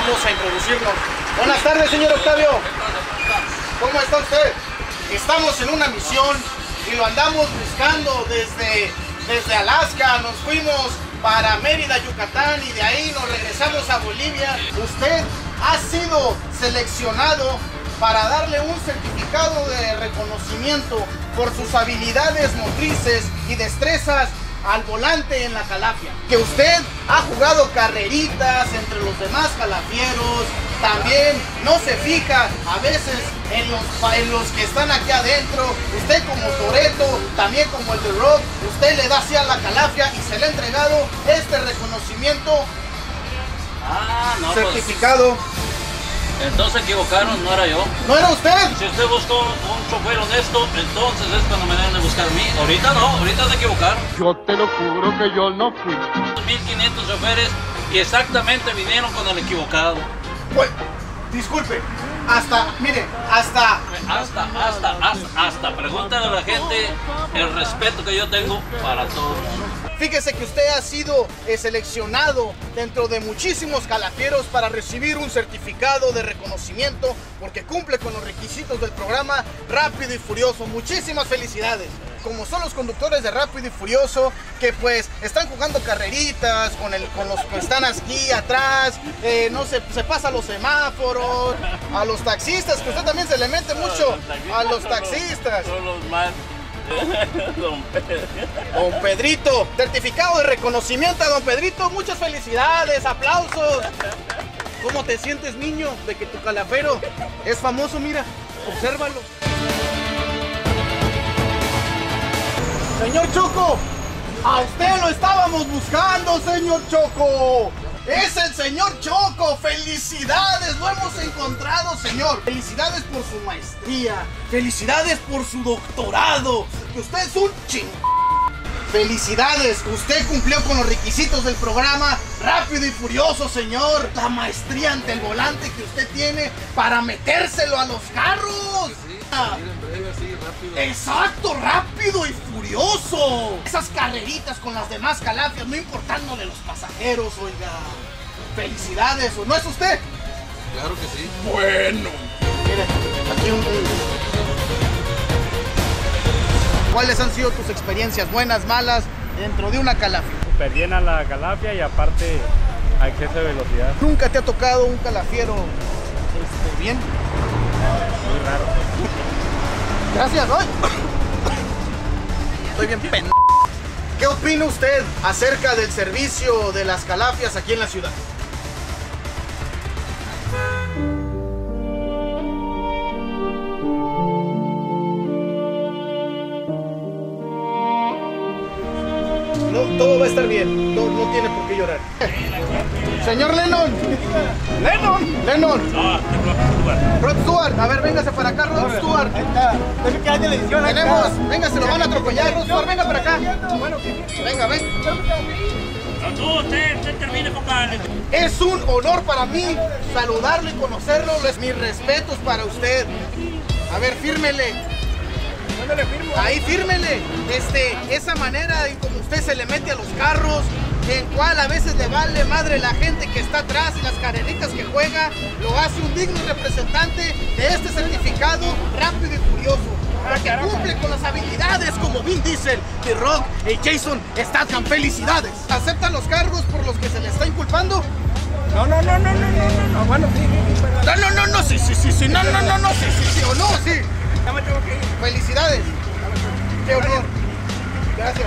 vamos a introducirnos. Buenas tardes, señor Octavio. ¿Cómo está usted? Estamos en una misión y lo andamos buscando desde Alaska. Nos fuimos para Mérida, Yucatán, y de ahí nos regresamos a Bolivia. Usted ha sido seleccionado para darle un certificado de reconocimiento por sus habilidades motrices y destrezas al volante en la calafia. Que usted ha jugado carreritas entre los demás calafieros, también no se fija a veces en los que están aquí adentro. Usted como Toretto, también como el The Rock, usted le da así a la calafia y se le ha entregado este reconocimiento certificado. Pues, entonces se equivocaron, no era yo. ¿No era usted? Si usted buscó un chofer honesto, entonces es cuando me deben de buscar a mí. Ahorita no, ahorita se equivocaron. Yo te lo juro que yo no fui. 1500 choferes y exactamente vinieron con el equivocado. Pues, disculpe, mire, Pregúntale a la gente el respeto que yo tengo para todo el mundo. Fíjese que usted ha sido seleccionado dentro de muchísimos calafieros para recibir un certificado de reconocimiento porque cumple con los requisitos del programa Rápido y Furioso. Muchísimas felicidades. Como son los conductores de Rápido y Furioso, que pues están jugando carreritas con los que están aquí atrás, no se pasa los semáforos, a los taxistas, que usted también se le mete mucho a los taxistas. Son los más... Don Pedrito, certificado de reconocimiento a Don Pedrito. Muchas felicidades, aplausos. ¿Cómo te sientes, niño, de que tu calafero es famoso? Mira, obsérvalo. Señor Choco, a usted lo estábamos buscando, señor Choco. Es el señor Choco. Felicidades, lo hemos encontrado, señor. Felicidades por su maestría. Felicidades por su doctorado. Que usted es un Felicidades, usted cumplió con los requisitos del programa Rápido y Furioso, señor. La maestría ante el volante que usted tiene para metérselo a los carros. Exacto, Rápido y Furioso. Esas carreritas con las demás calafias, no importándole los pasajeros, oiga. Felicidades, ¿o no es usted? Claro que sí. Bueno. Mire, aquí ¿cuáles han sido tus experiencias, buenas, malas, dentro de una calafia? Súper llena la calafia y aparte a exceso de velocidad. ¿Nunca te ha tocado un calafiero bien? Muy raro. Gracias, hoy. Estoy bien pendejo. ¿Qué opina usted acerca del servicio de las calafias aquí en la ciudad? No, todo va a estar bien, no tiene por qué llorar. Señor Lennon. Lennon. No, Rod Stewart, a ver, véngase para acá, Rod Stewart. Tenemos, venga, se lo van a atropellar, Rod Stewart, venga para acá. Venga, ven. no, usted termine, compadre. Es un honor para mí saludarlo y conocerlo. Mis respetos para usted. A ver, fírmele. ¿Dónde le firmo? Ahí fírmele. Esa manera en como usted se le mete a los carros, en cual a veces le vale madre la gente que está atrás y las carreritas que juega, lo hace un digno representante de este certificado Rápido y Furioso. Porque cumple con las habilidades como Vin Diesel, The Rock y Jason Statham. ¡Felicidades! ¿Aceptan los cargos por los que se le está inculpando? No, bueno, sí, Sí, sí, o no, sí. ya me tengo que ir. ¡Felicidades! ¡Qué honor! Gracias.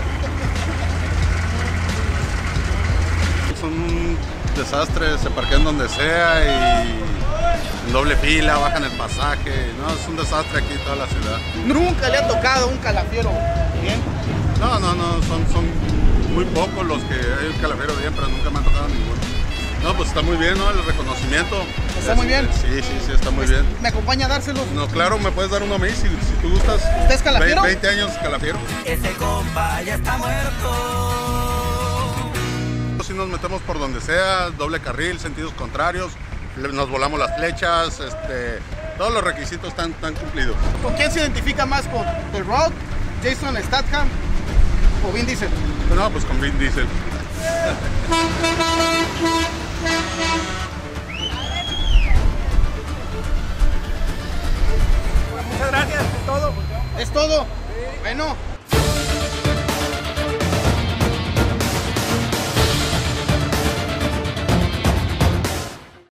Son un desastre, se parquean donde sea y en doble fila, bajan el pasaje. No, es un desastre aquí toda la ciudad. ¿Nunca le ha tocado un calafiero bien? No, son muy pocos los que hay un calafiero bien, pero nunca me han tocado ninguno. No, pues está muy bien, ¿no? El reconocimiento. ¿Está muy bien? Sí, está muy bien. ¿Me acompaña a dárselos? No, claro, me puedes dar uno a mí si tú gustas. ¿Usted es calafiero? 20 años calafiero. Ese compa ya está muerto. Si nos metemos por donde sea, doble carril, sentidos contrarios, nos volamos las flechas, todos los requisitos están cumplidos. ¿Con quién se identifica más? ¿Con The Rock, Jason Statham o Vin Diesel? No, pues con Vin Diesel. todo. Bueno,